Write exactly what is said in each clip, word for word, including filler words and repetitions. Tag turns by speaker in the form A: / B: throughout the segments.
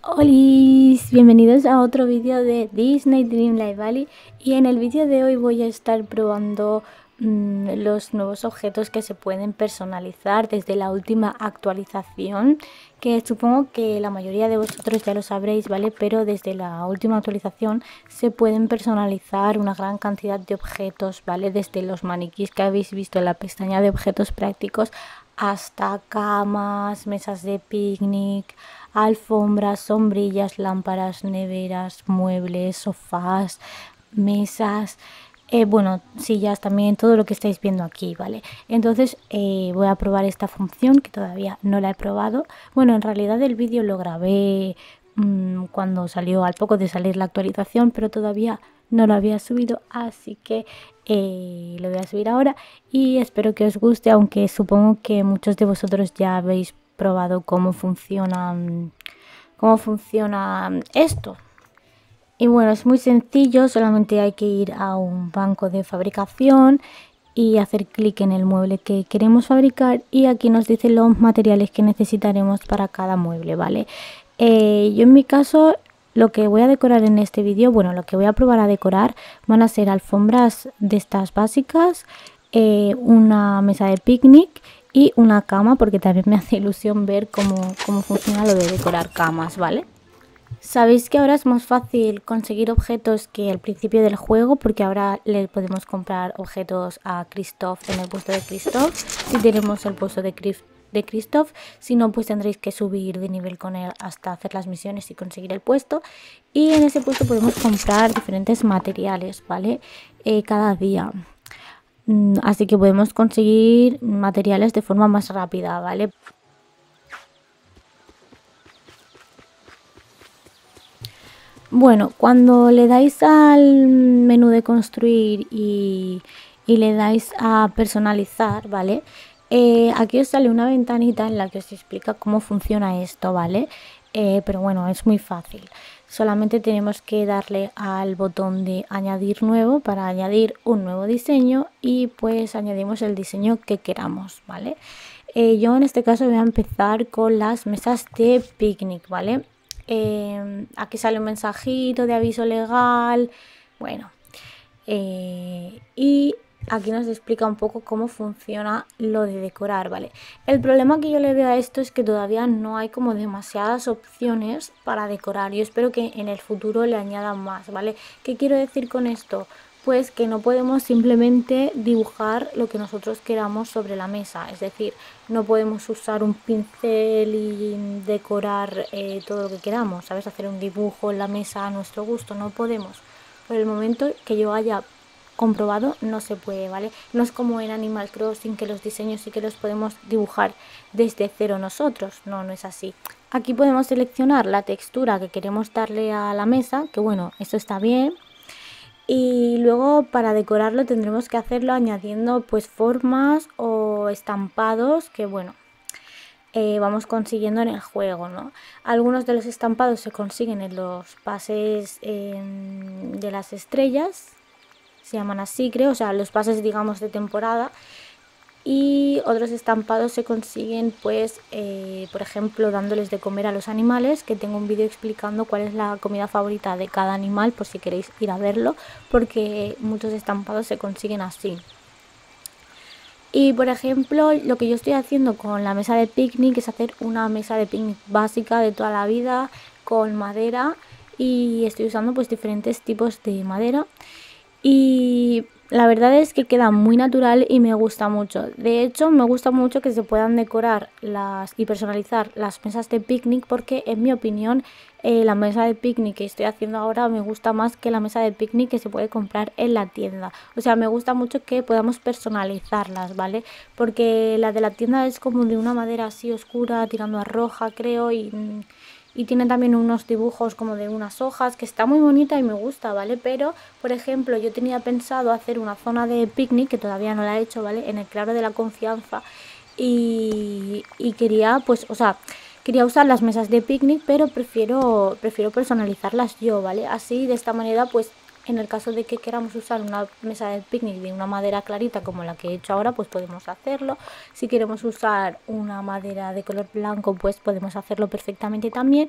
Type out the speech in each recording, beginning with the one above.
A: Hola, bienvenidos a otro vídeo de Disney Dreamlight Valley, y en el vídeo de hoy voy a estar probando mmm, los nuevos objetos que se pueden personalizar desde la última actualización, que supongo que la mayoría de vosotros ya lo sabréis, ¿vale? Pero desde la última actualización se pueden personalizar una gran cantidad de objetos, ¿vale? Desde los maniquís que habéis visto en la pestaña de objetos prácticos hasta camas, mesas de picnic, alfombras, sombrillas, lámparas, neveras, muebles, sofás, mesas, eh, bueno, sillas también, todo lo que estáis viendo aquí, ¿vale? Entonces eh, voy a probar esta función que todavía no la he probado. Bueno, en realidad el vídeo lo grabé mmm, cuando salió, al poco de salir la actualización, pero todavía no lo había subido, así que eh, lo voy a subir ahora y espero que os guste, aunque supongo que muchos de vosotros ya habéis probado cómo funciona cómo funciona esto. Y bueno, es muy sencillo, solamente hay que ir a un banco de fabricación y hacer clic en el mueble que queremos fabricar, y aquí nos dice los materiales que necesitaremos para cada mueble, ¿vale? Eh, yo en mi caso lo que voy a decorar en este vídeo, bueno, lo que voy a probar a decorar van a ser alfombras de estas básicas, eh, una mesa de picnic y una cama, porque también me hace ilusión ver cómo, cómo funciona lo de decorar camas, ¿vale? Sabéis que ahora es más fácil conseguir objetos que al principio del juego, porque ahora le podemos comprar objetos a Kristoff en el puesto de Kristoff, si tenemos el puesto de Kristoff. de Kristoff, si no, pues tendréis que subir de nivel con él hasta hacer las misiones y conseguir el puesto, y en ese puesto podemos comprar diferentes materiales, ¿vale? Eh, cada día, así que podemos conseguir materiales de forma más rápida, ¿vale? Bueno, cuando le dais al menú de construir y, y le dais a personalizar, ¿vale? Eh, aquí os sale una ventanita en la que os explica cómo funciona esto, ¿vale? Eh, pero bueno, es muy fácil. Solamente tenemos que darle al botón de añadir nuevo para añadir un nuevo diseño, y pues añadimos el diseño que queramos, ¿vale? Eh, yo en este caso voy a empezar con las mesas de picnic, ¿vale? Eh, aquí sale un mensajito de aviso legal, bueno, eh, y aquí nos explica un poco cómo funciona lo de decorar, ¿vale? El problema que yo le veo a esto es que todavía no hay como demasiadas opciones para decorar. Yo espero que en el futuro le añadan más, ¿vale? ¿Qué quiero decir con esto? Pues que no podemos simplemente dibujar lo que nosotros queramos sobre la mesa, es decir, no podemos usar un pincel y decorar eh, todo lo que queramos, ¿sabes? Hacer un dibujo en la mesa a nuestro gusto, no podemos. Por el momento que yo haya comprobado, no se puede, ¿vale? No es como en Animal Crossing, que los diseños sí que los podemos dibujar desde cero nosotros, no, no es así. Aquí podemos seleccionar la textura que queremos darle a la mesa, que bueno, eso está bien. Y luego para decorarlo tendremos que hacerlo añadiendo pues formas o estampados que bueno, eh, vamos consiguiendo en el juego, ¿no? Algunos de los estampados se consiguen en los pases eh, de las estrellas, se llaman así creo, o sea, los pases digamos de temporada. Y otros estampados se consiguen pues eh, por ejemplo dándoles de comer a los animales, que tengo un vídeo explicando cuál es la comida favorita de cada animal, por si queréis ir a verlo, porque muchos estampados se consiguen así. Y por ejemplo, lo que yo estoy haciendo con la mesa de picnic es hacer una mesa de picnic básica de toda la vida con madera, y estoy usando pues diferentes tipos de madera, y la verdad es que queda muy natural y me gusta mucho. De hecho, me gusta mucho que se puedan decorar las y personalizar las mesas de picnic, porque en mi opinión eh, la mesa de picnic que estoy haciendo ahora me gusta más que la mesa de picnic que se puede comprar en la tienda. O sea, me gusta mucho que podamos personalizarlas, ¿vale? Porque la de la tienda es como de una madera así oscura, tirando a roja, creo, y... Y tiene también unos dibujos como de unas hojas, que está muy bonita y me gusta, ¿vale? Pero, por ejemplo, yo tenía pensado hacer una zona de picnic, que todavía no la he hecho, ¿vale? En el Claro de la Confianza. Y, y quería, pues, o sea, quería usar las mesas de picnic, pero prefiero, prefiero personalizarlas yo, ¿vale? Así, de esta manera, pues, en el caso de que queramos usar una mesa de picnic de una madera clarita como la que he hecho ahora, pues podemos hacerlo. Si queremos usar una madera de color blanco, pues podemos hacerlo perfectamente también.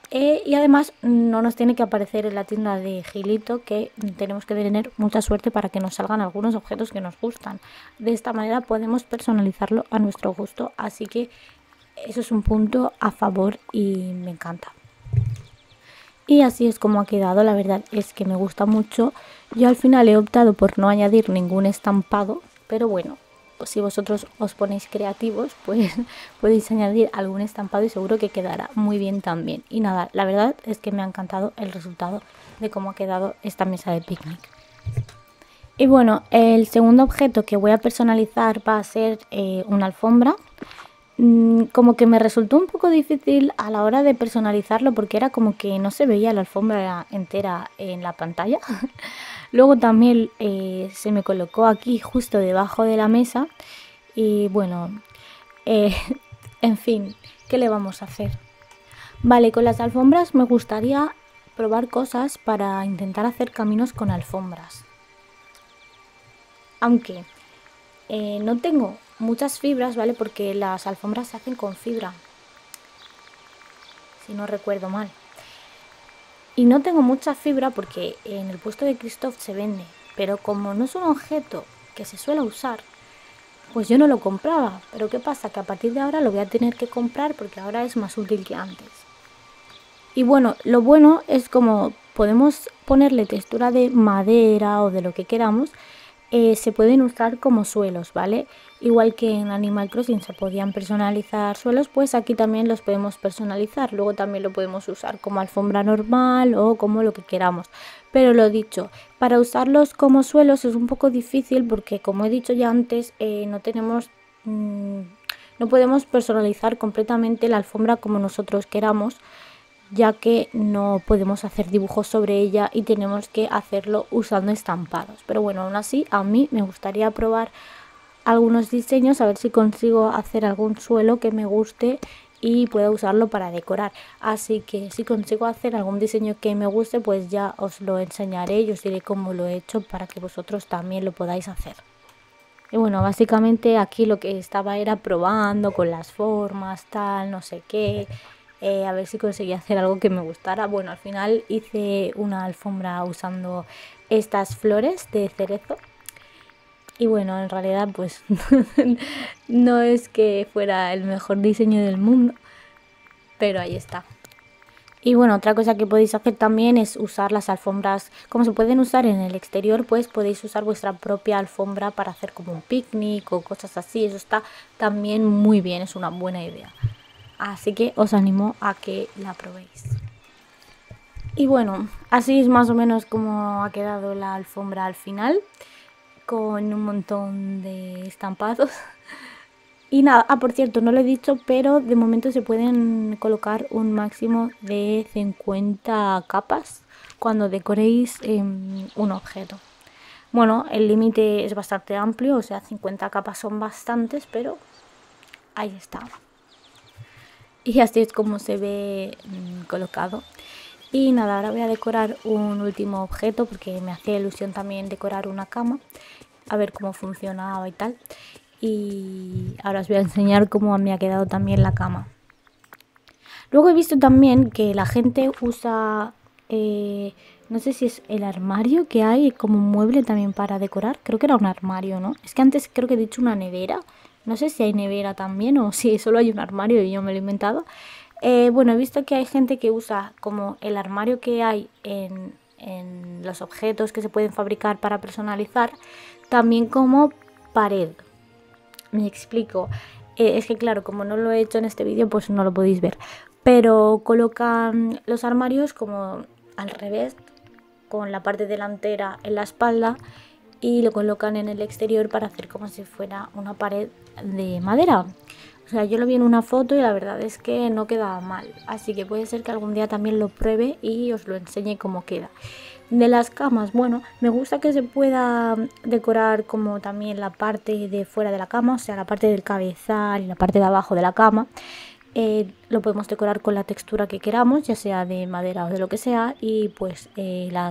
A: Eh, y además no nos tiene que aparecer en la tienda de Gilito, que tenemos que tener mucha suerte para que nos salgan algunos objetos que nos gustan. De esta manera podemos personalizarlo a nuestro gusto, así que eso es un punto a favor y me encanta. Y así es como ha quedado, la verdad es que me gusta mucho. Yo al final he optado por no añadir ningún estampado, pero bueno, pues si vosotros os ponéis creativos, pues podéis añadir algún estampado y seguro que quedará muy bien también. Y nada, la verdad es que me ha encantado el resultado de cómo ha quedado esta mesa de picnic. Y bueno, el segundo objeto que voy a personalizar va a ser eh, una alfombra. Como que me resultó un poco difícil a la hora de personalizarlo porque era como que no se veía la alfombra entera en la pantalla. Luego también eh, se me colocó aquí justo debajo de la mesa y bueno, eh, en fin, ¿qué le vamos a hacer? Vale, con las alfombras me gustaría probar cosas para intentar hacer caminos con alfombras. Aunque eh, no tengo muchas fibras, ¿vale? Porque las alfombras se hacen con fibra, si no recuerdo mal. Y no tengo mucha fibra porque en el puesto de Christoph se vende, pero como no es un objeto que se suele usar, pues yo no lo compraba. Pero ¿qué pasa? Que a partir de ahora lo voy a tener que comprar porque ahora es más útil que antes. Y bueno, lo bueno es como podemos ponerle textura de madera o de lo que queramos, eh, se pueden usar como suelos, ¿vale? Igual que en Animal Crossing se podían personalizar suelos, pues aquí también los podemos personalizar. Luego también lo podemos usar como alfombra normal o como lo que queramos. Pero lo dicho, para usarlos como suelos es un poco difícil porque, como he dicho ya antes, eh, no tenemos... Mmm, no podemos personalizar completamente la alfombra como nosotros queramos, ya que no podemos hacer dibujos sobre ella y tenemos que hacerlo usando estampados. Pero bueno, aún así a mí me gustaría probar algunos diseños, a ver si consigo hacer algún suelo que me guste y pueda usarlo para decorar. Así que si consigo hacer algún diseño que me guste, pues ya os lo enseñaré y os diré cómo lo he hecho para que vosotros también lo podáis hacer. Y bueno, básicamente aquí lo que estaba era probando con las formas, tal, no sé qué. Eh, a ver si conseguía hacer algo que me gustara. Bueno, al final hice una alfombra usando estas flores de cerezo. Y bueno, en realidad pues no es que fuera el mejor diseño del mundo, pero ahí está. Y bueno, otra cosa que podéis hacer también es usar las alfombras, como se pueden usar en el exterior, pues podéis usar vuestra propia alfombra para hacer como un picnic o cosas así. Eso está también muy bien, es una buena idea. Así que os animo a que la probéis. Y bueno, así es más o menos como ha quedado la alfombra al final, con un montón de estampados. Y nada, ah, por cierto, no lo he dicho, pero de momento se pueden colocar un máximo de cincuenta capas cuando decoréis eh, un objeto. Bueno, el límite es bastante amplio, o sea, cincuenta capas son bastantes, pero ahí está. Y así es como se ve mmm, colocado. Y nada, ahora voy a decorar un último objeto porque me hacía ilusión también decorar una cama, a ver cómo funcionaba y tal. Y ahora os voy a enseñar cómo me ha quedado también la cama. Luego he visto también que la gente usa, eh, no sé si es el armario que hay como mueble también para decorar. Creo que era un armario, ¿no? Es que antes creo que he dicho una nevera. No sé si hay nevera también o si solo hay un armario y yo me lo he inventado. Eh, bueno, he visto que hay gente que usa como el armario que hay en, en los objetos que se pueden fabricar para personalizar, también como pared. Me explico. Eh, es que claro, como no lo he hecho en este vídeo, pues no lo podéis ver. Pero colocan los armarios como al revés, con la parte delantera en la espalda, y lo colocan en el exterior para hacer como si fuera una pared de madera. O sea, yo lo vi en una foto y la verdad es que no quedaba mal. Así que puede ser que algún día también lo pruebe y os lo enseñe cómo queda. De las camas, bueno, me gusta que se pueda decorar como también la parte de fuera de la cama, o sea, la parte del cabezal y la parte de abajo de la cama. Eh, lo podemos decorar con la textura que queramos, ya sea de madera o de lo que sea, y pues eh, las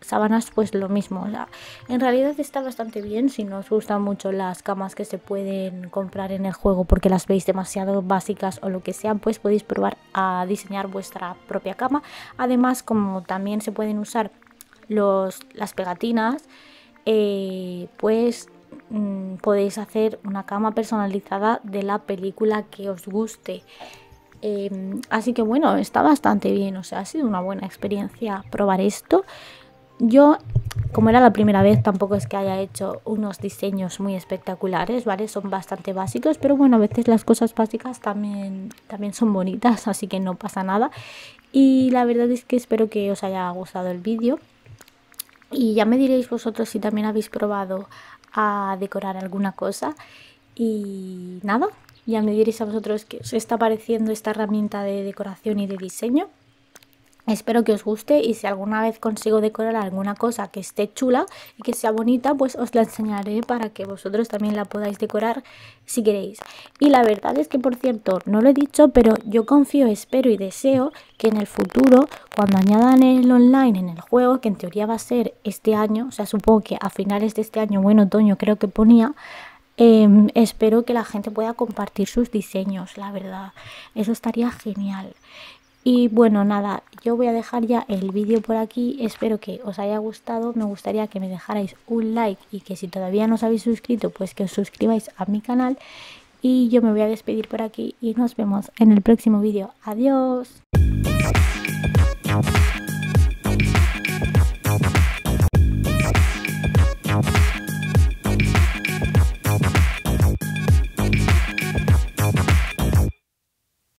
A: sábanas pues lo mismo. O sea, en realidad está bastante bien si no os gustan mucho las camas que se pueden comprar en el juego porque las veis demasiado básicas o lo que sea, pues podéis probar a diseñar vuestra propia cama. Además, como también se pueden usar los, las pegatinas, eh, pues mmm, podéis hacer una cama personalizada de la película que os guste. Eh, así que bueno, está bastante bien, o sea, ha sido una buena experiencia probar esto. Yo, como era la primera vez, tampoco es que haya hecho unos diseños muy espectaculares, ¿vale? Son bastante básicos, pero bueno, a veces las cosas básicas también, también son bonitas, así que no pasa nada. Y la verdad es que espero que os haya gustado el vídeo. Y ya me diréis vosotros si también habéis probado a decorar alguna cosa. Y nada, ya me diréis a vosotros qué os está pareciendo esta herramienta de decoración y de diseño. Espero que os guste y si alguna vez consigo decorar alguna cosa que esté chula y que sea bonita, pues os la enseñaré para que vosotros también la podáis decorar si queréis. Y la verdad es que, por cierto, no lo he dicho, pero yo confío, espero y deseo que en el futuro, cuando añadan el online en el juego, que en teoría va a ser este año, o sea, supongo que a finales de este año o en otoño creo que ponía, eh, espero que la gente pueda compartir sus diseños, la verdad. Eso estaría genial. Y bueno, nada, yo voy a dejar ya el vídeo por aquí, espero que os haya gustado, me gustaría que me dejarais un like y que si todavía no os habéis suscrito, pues que os suscribáis a mi canal. Y yo me voy a despedir por aquí y nos vemos en el próximo vídeo. Adiós.